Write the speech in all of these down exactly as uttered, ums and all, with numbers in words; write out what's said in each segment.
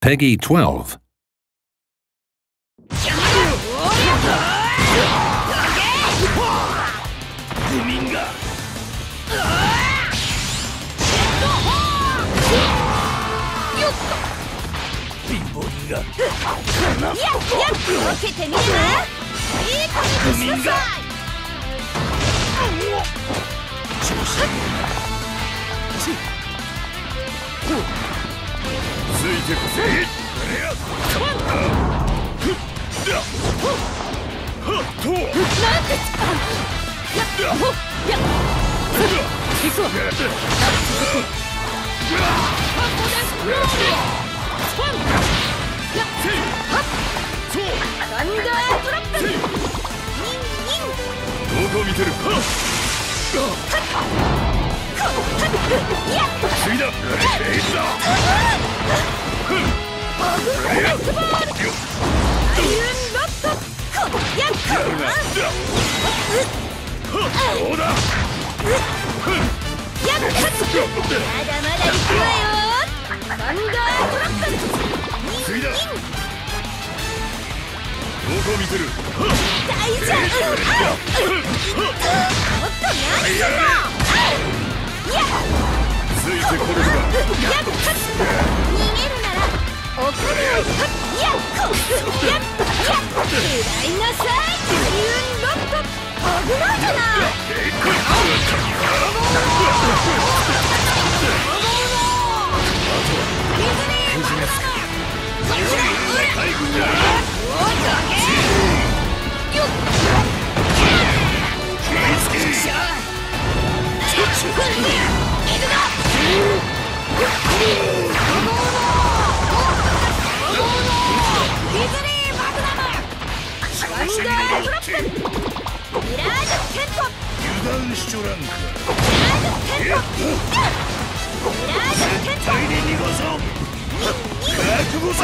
Peggy twelve. いやいや、分けてみるな。いい感じにしなさい。 ついてこせ。 なんてやっほっやっ行くわ。サンダートラップ。ニンニン。 どこ見てる。次だ。エイズだ。 バグライトボール。アイアンロッド。やっどうだ。 やっまだまだ行くわよ。サンダートラップ。 次だ。どこ見てる。 大丈夫。もっと何するの。やっついてこれるか。 やっ逃げるならお金をやっやっやっ食らいなさい。アイアンロッド。危ないじゃない。 油断しちょらんか。絶対に逃がそう。覚悟せ。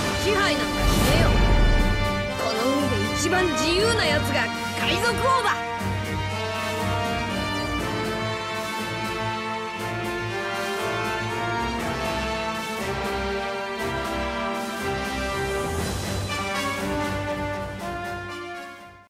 一番自由なやつが海賊王だ。